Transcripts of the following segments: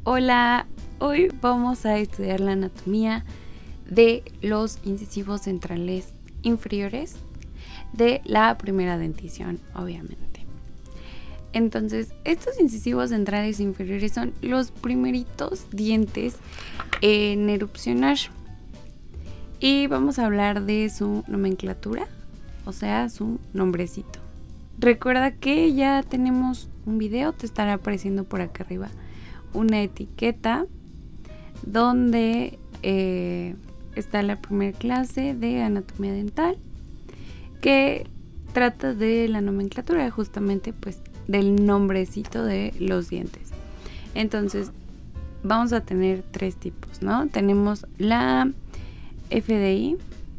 Hola, hoy vamos a estudiar la anatomía de los incisivos centrales inferiores de la primera dentición, obviamente. Entonces, estos incisivos centrales inferiores son los primeritos dientes en erupcionar. Y vamos a hablar de su nomenclatura, o sea, su nombrecito. Recuerda que ya tenemos un video, te estará apareciendo por acá arriba una etiqueta donde está la primera clase de anatomía dental que trata de la nomenclatura, justamente pues del nombrecito de los dientes. Entonces vamos a tener tres tipos, ¿no? Tenemos la FDI,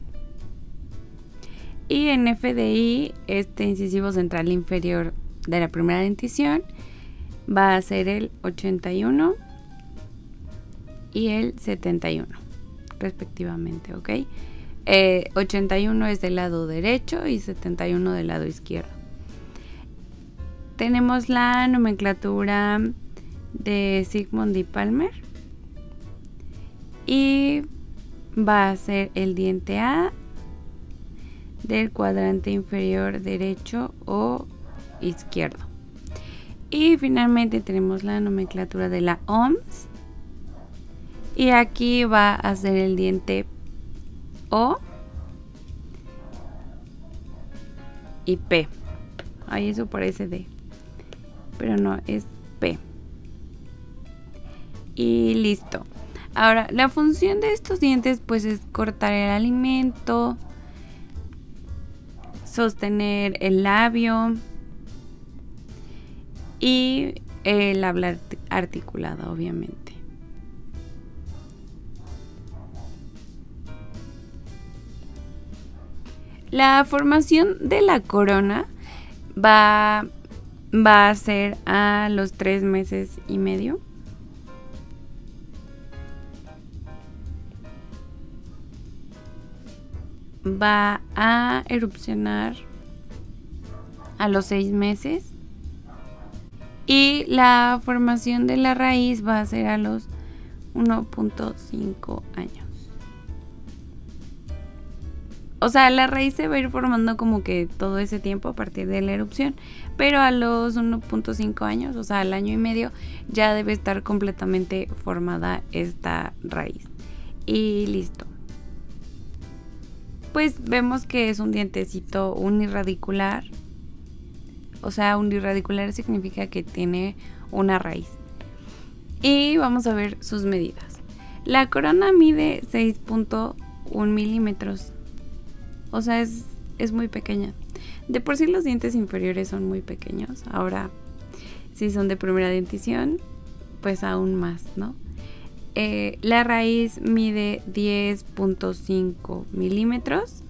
y en FDI este incisivo central inferior de la primera dentición va a ser el 81 y el 71 respectivamente, ¿ok? 81 es del lado derecho y 71 del lado izquierdo. Tenemos la nomenclatura de Zsigmond y Palmer y va a ser el diente A del cuadrante inferior derecho o izquierdo. Y finalmente tenemos la nomenclatura de la OMS y aquí va a ser el diente O y P. Ahí eso parece D, pero no, es P. Y listo. Ahora, la función de estos dientes pues es cortar el alimento, sostener el labio y el habla articulado, obviamente. La formación de la corona va a ser a los 3 meses y medio. Va a erupcionar a los 6 meses. Y la formación de la raíz va a ser a los 1.5 años. O sea, la raíz se va a ir formando como que todo ese tiempo a partir de la erupción. Pero a los 1.5 años, o sea, al año y medio, ya debe estar completamente formada esta raíz. Y listo. Pues vemos que es un dientecito uniradicular. O sea, uniradicular significa que tiene una raíz. Y vamos a ver sus medidas. La corona mide 6.1 milímetros. O sea, es muy pequeña. De por sí los dientes inferiores son muy pequeños. Ahora, si son de primera dentición, pues aún más, ¿no? La raíz mide 10.5 milímetros.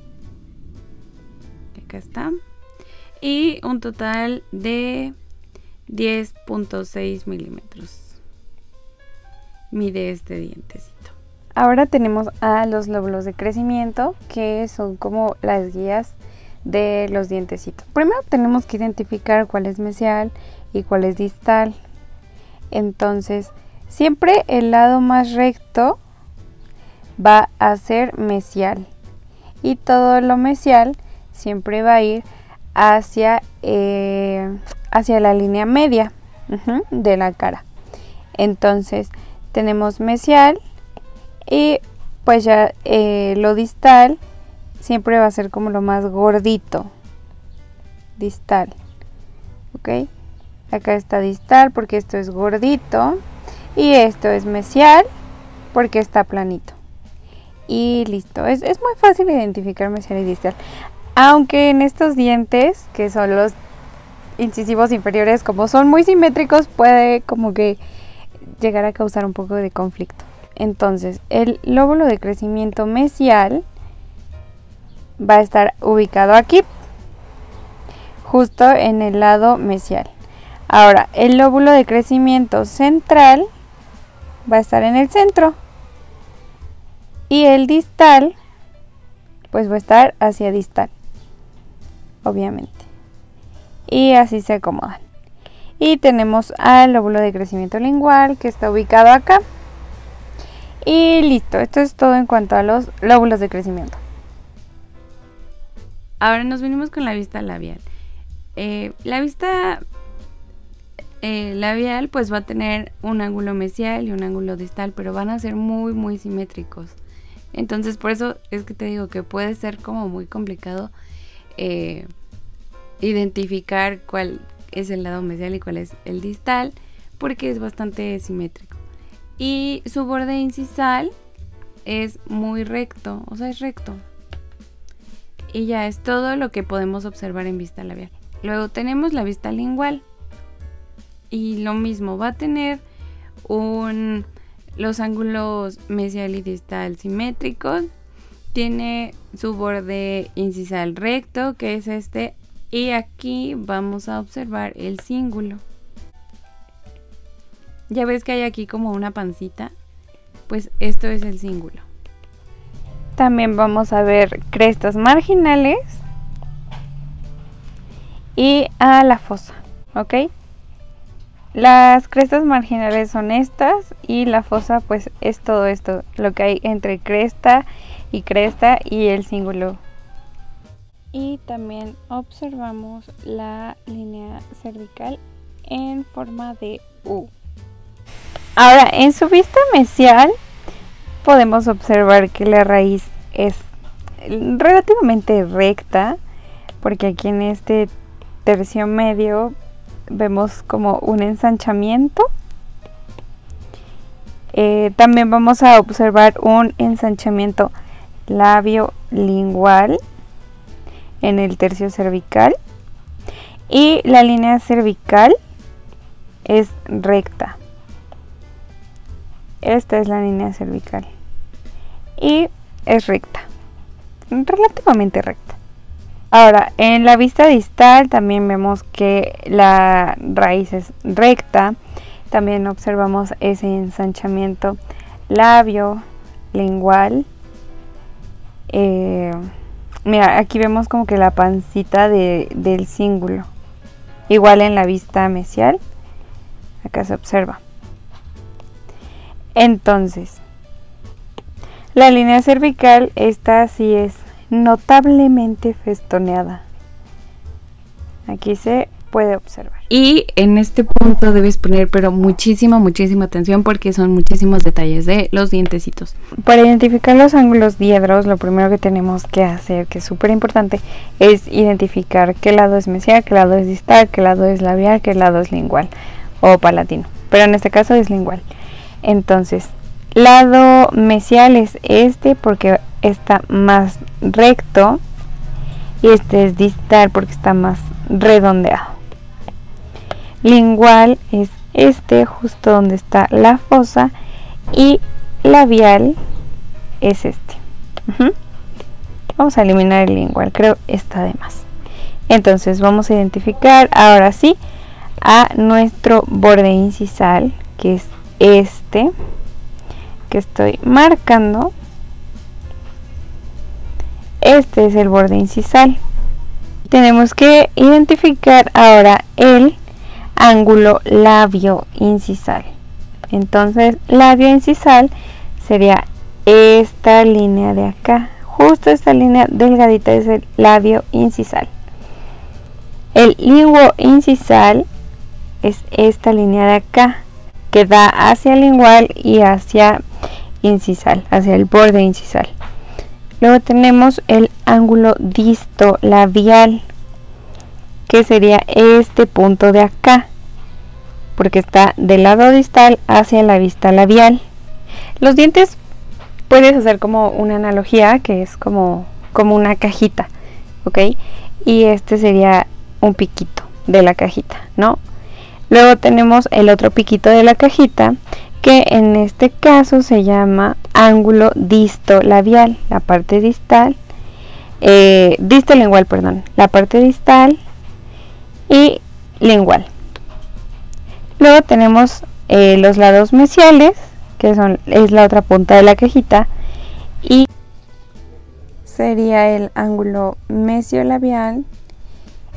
Acá está. Y un total de 10.6 milímetros mide este dientecito. Ahora tenemos a los lóbulos de crecimiento, que son como las guías de los dientecitos. Primero tenemos que identificar cuál es mesial y cuál es distal. Entonces, siempre el lado más recto va a ser mesial y todo lo mesial siempre va a ir hacia la línea media de la cara. Entonces tenemos mesial y pues ya lo distal siempre va a ser como lo más gordito, distal, ok. Acá está distal porque esto es gordito y esto es mesial porque está planito. Y listo, es muy fácil identificar mesial y distal. Aunque en estos dientes, que son los incisivos inferiores, como son muy simétricos, puede como que llegar a causar un poco de conflicto. Entonces, el lóbulo de crecimiento mesial va a estar ubicado aquí, justo en el lado mesial. Ahora, el lóbulo de crecimiento central va a estar en el centro. Y el distal, pues va a estar hacia distal, obviamente. Y así se acomodan. Y tenemos al lóbulo de crecimiento lingual, que está ubicado acá. Y listo, esto es todo en cuanto a los lóbulos de crecimiento. Ahora nos venimos con la vista labial. La vista labial pues va a tener un ángulo mesial y un ángulo distal, pero van a ser muy simétricos. Entonces por eso es que te digo que puede ser como muy complicado identificar cuál es el lado mesial y cuál es el distal, porque es bastante simétrico. Y su borde incisal es muy recto, o sea, es recto. Y ya es todo lo que podemos observar en vista labial. Luego tenemos la vista lingual. Y lo mismo, va a tener los ángulos mesial y distal simétricos. Tiene su borde incisal recto, que es este. Y aquí vamos a observar el cíngulo. Ya ves que hay aquí como una pancita, pues esto es el cíngulo. También vamos a ver crestas marginales y a la fosa, ¿ok? Las crestas marginales son estas y la fosa pues es todo esto, lo que hay entre cresta y el cíngulo. Y también observamos la línea cervical en forma de U. Ahora, en su vista mesial podemos observar que la raíz es relativamente recta, porque aquí en este tercio medio vemos como un ensanchamiento. También vamos a observar un ensanchamiento labio-lingual en el tercio cervical, y la línea cervical es recta. Esta es la línea cervical y es recta, relativamente recta. Ahora, en la vista distal también vemos que la raíz es recta. También observamos ese ensanchamiento labio-lingual. Mira, aquí vemos como que la pancita del cíngulo. Igual en la vista mesial, acá se observa. Entonces, la línea cervical, esta sí es notablemente festoneada. Aquí se puede observar. Y en este punto debes poner pero muchísima atención, porque son muchísimos detalles de los dientecitos. Para identificar los ángulos diedros, lo primero que tenemos que hacer, que es súper importante, es identificar qué lado es mesial, qué lado es distal, qué lado es labial, qué lado es lingual o palatino. Pero en este caso es lingual. Entonces, lado mesial es este porque está más recto, y este es distal porque está más redondeado. Lingual es este, justo donde está la fosa, y labial es este. Vamos a eliminar el lingual, creo está de más. Entonces vamos a identificar ahora sí a nuestro borde incisal, que es este que estoy marcando. Este es el borde incisal. Tenemos que identificar ahora el ángulo labio incisal. Entonces, labio incisal sería esta línea de acá. Justo esta línea delgadita es el labio incisal. El linguo incisal es esta línea de acá, que da hacia el lingual y hacia incisal, hacia el borde incisal. Luego tenemos el ángulo distolabial, que sería este punto de acá, porque está del lado distal hacia la vista labial. Los dientes puedes hacer como una analogía, que es como una cajita, ¿ok? Y este sería un piquito de la cajita, ¿no? Luego tenemos el otro piquito de la cajita, que en este caso se llama ángulo distolabial, la parte distal, distolingual, perdón, la parte distal y lingual. Luego tenemos los lados mesiales, que es la otra punta de la cajita, y sería el ángulo mesiolabial,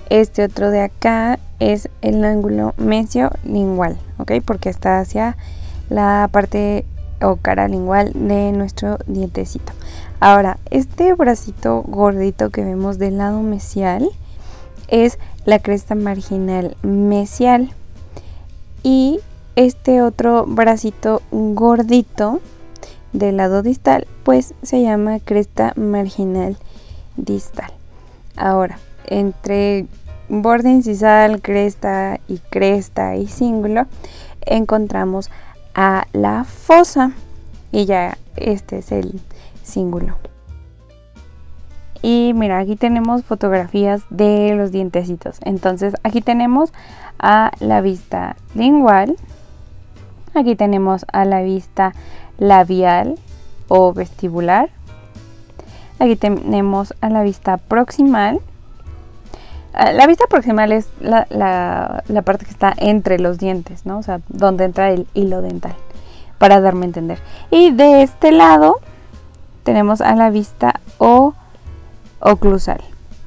Este otro de acá es el ángulo mesiolingual, ¿ok? Porque está hacia la parte o cara lingual de nuestro dientecito. Ahora, este bracito gordito que vemos del lado mesial es la cresta marginal mesial, y este otro bracito gordito del lado distal pues se llama cresta marginal distal. Ahora, entre borde incisal, cresta y cíngulo encontramos a la fosa, y ya este es el cíngulo. Y mira, aquí tenemos fotografías de los dientecitos. Entonces aquí tenemos a la vista lingual, aquí tenemos a la vista labial o vestibular, aquí tenemos a la vista proximal. La vista proximal es la parte que está entre los dientes, ¿no? O sea, donde entra el hilo dental, para darme a entender. Y de este lado tenemos a la vista oclusal.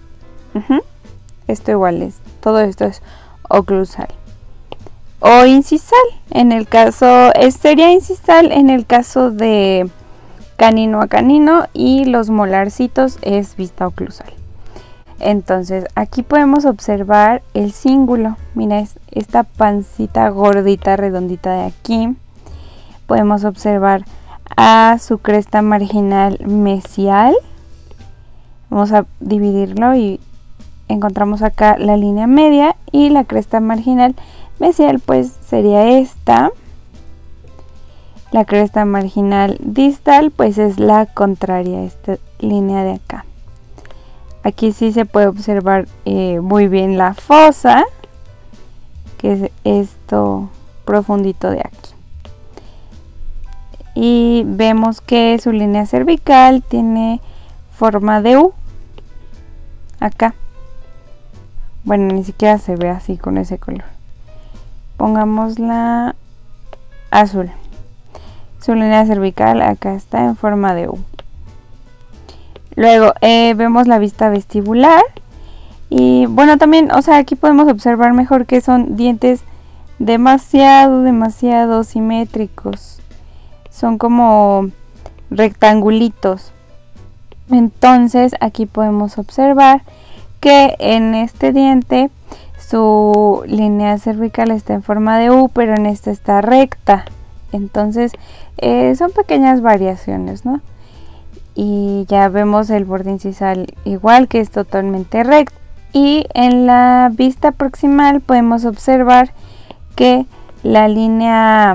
Esto igual es, todo esto es oclusal. O incisal, en el caso, sería incisal en el caso de canino a canino, y los molarcitos es vista oclusal. Entonces aquí podemos observar el cíngulo. Mira, es esta pancita gordita, redondita de aquí. Podemos observar a su cresta marginal mesial. Vamos a dividirlo y encontramos acá la línea media, y la cresta marginal mesial pues sería esta. La cresta marginal distal pues es la contraria, esta línea de acá. Aquí sí se puede observar muy bien la fosa, que es esto profundito de aquí. Y vemos que su línea cervical tiene forma de U. Acá. Bueno, ni siquiera se ve así con ese color. Pongámosla azul. Su línea cervical acá está en forma de U. Luego vemos la vista vestibular, y bueno, también, o sea, aquí podemos observar mejor que son dientes demasiado simétricos. Son como rectangulitos. Entonces aquí podemos observar que en este diente su línea cervical está en forma de U, pero en este está recta. Entonces son pequeñas variaciones, ¿no? Y ya vemos el borde incisal igual, que es totalmente recto. Y en la vista proximal podemos observar que la línea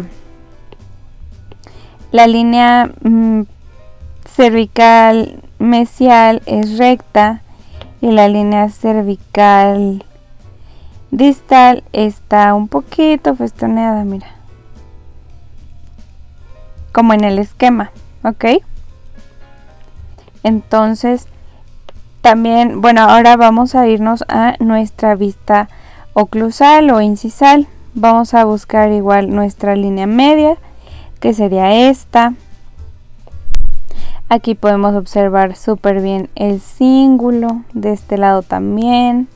cervical mesial es recta, y la línea cervical distal está un poquito festoneada, mira, como en el esquema, ¿ok? Entonces también, bueno, ahora vamos a irnos a nuestra vista oclusal o incisal. Vamos a buscar igual nuestra línea media, que sería esta. Aquí podemos observar súper bien el cíngulo, de este lado también.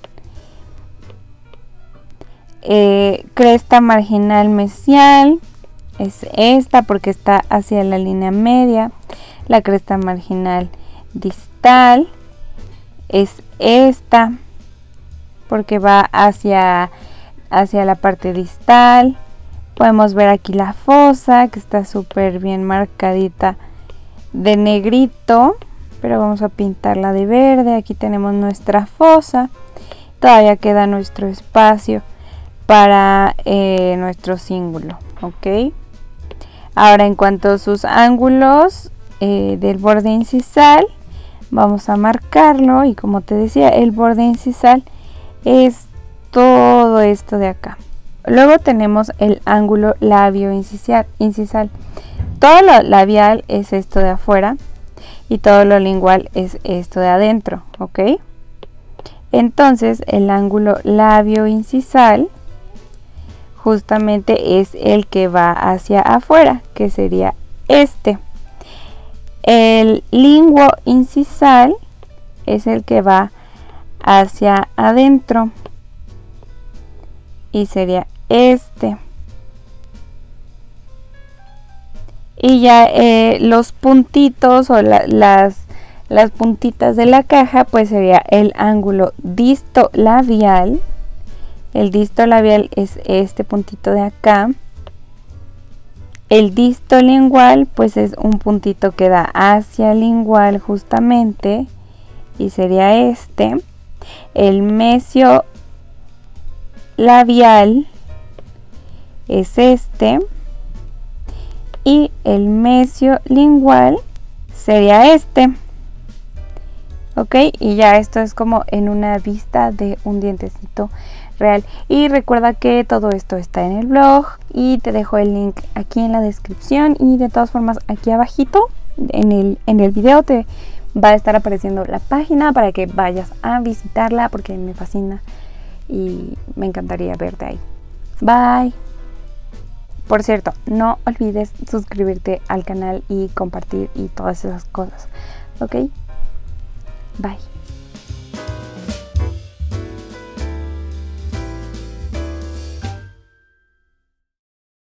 Cresta marginal mesial es esta, porque está hacia la línea media. La cresta marginal distal es esta, porque va hacia la parte distal. Podemos ver aquí la fosa, que está súper bien marcadita de negrito, pero vamos a pintarla de verde. Aquí tenemos nuestra fosa. Todavía queda nuestro espacio para nuestro cíngulo, ¿ok? Ahora, en cuanto a sus ángulos del borde incisal, vamos a marcarlo, y como te decía, el borde incisal es todo esto de acá. Luego tenemos el ángulo labio incisal. Todo lo labial es esto de afuera, y todo lo lingual es esto de adentro, ¿ok? Entonces el ángulo labio incisal justamente es el que va hacia afuera, que sería este. El linguo incisal es el que va hacia adentro y sería este. Y ya los puntitos o las puntitas de la caja, pues sería el ángulo distolabial. El distolabial es este puntito de acá. El distolingual, pues es un puntito que da hacia el lingual justamente, y sería este. El mesiolabial es este. Y el mesiolingual sería este. Ok, y ya esto es como en una vista de un dientecito real. Y recuerda que todo esto está en el blog y te dejo el link aquí en la descripción, y de todas formas aquí abajito en el video te va a estar apareciendo la página para que vayas a visitarla, porque me fascina y me encantaría verte ahí. Bye. Por cierto, no olvides suscribirte al canal y compartir y todas esas cosas. ¿Ok? Bye.